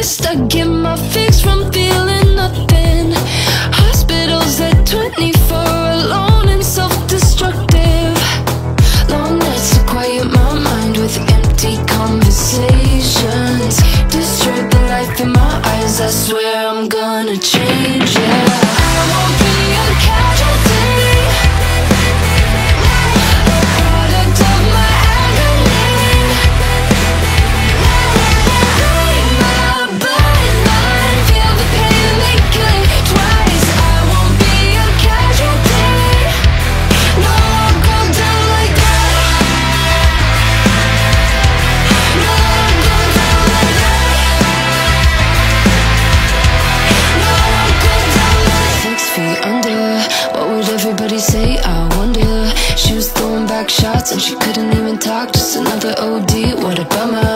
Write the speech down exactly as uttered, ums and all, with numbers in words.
least I get my fix from feeling nothing. Hospitals at twenty-four, alone and self-destructive. Long nights to quiet my mind with empty conversations. Destroy the life in my eyes, I swear I'm gonna change, yeah. I won't be a casualty, a product of my agony. Read my bloodline, feel the pain and they kill it twice. I won't be a casualty, no, I'll go down like that. No, I'll go down like that. No, I'll go down like six feet under. What would everybody say? I wonder. She was throwing back shots and she couldn't even talk. Just another O D, what a bummer.